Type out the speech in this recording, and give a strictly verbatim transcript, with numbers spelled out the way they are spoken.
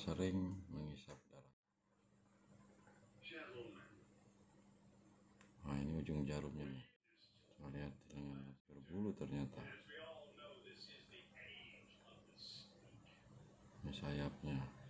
sering menghisap darah. Nah, ini ujung jarumnya nih. Coba lihat lengan berbulu ternyata. Ini sayapnya.